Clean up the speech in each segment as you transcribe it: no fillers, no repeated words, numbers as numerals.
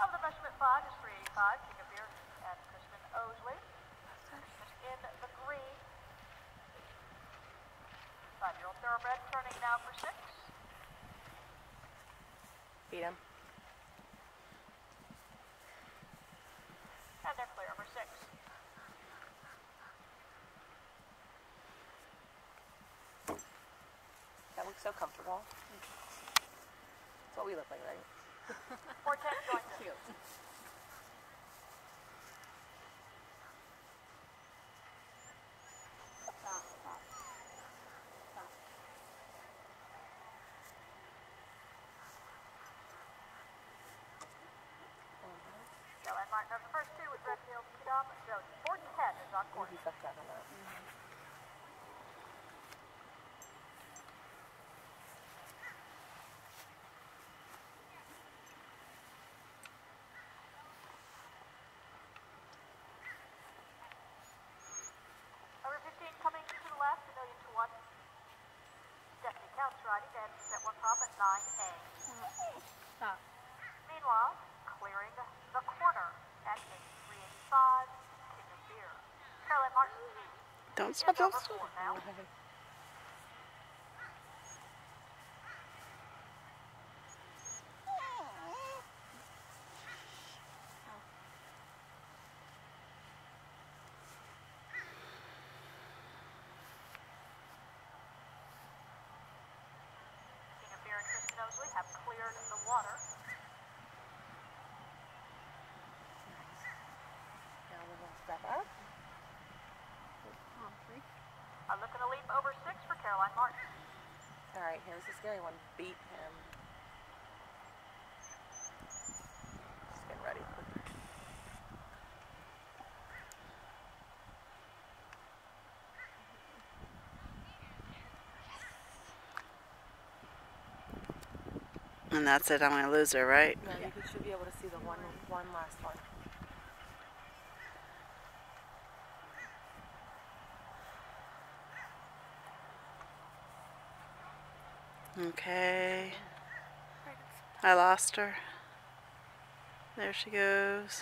Of the measurement 5 is 385. King of Beer and Kristin Osley. In the green. 5-year-old thoroughbred turning now for 6. Beat him. And they're clear for 6. That looks so comfortable. That's what we look like, right? 410 joins us. Cute. Caroline Martin of the first 2 with Red Hills Kidam. Jody 410 is on course. He's up 7 now. Number 15 coming to the left, 1,000,000 to 1. Stephanie Counts riding and set 1 prop at 9A. Stop. Meanwhile, clearing the corner at 385, King of Beer. Caroline Martin. Don't stop, don't Over stop. 4 now. King of Beer and Kristin Osley have cleared the water. Now we're going to step up. Looking to leap over 6 for Caroline Martin. Alright, here's the scary one. Beat him. Just get ready. And that's it, I'm going to lose her, right? No, you should be able to see the one last one. Okay. I lost her. There she goes.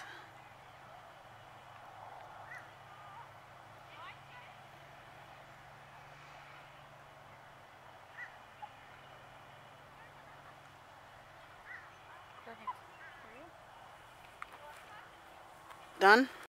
Done?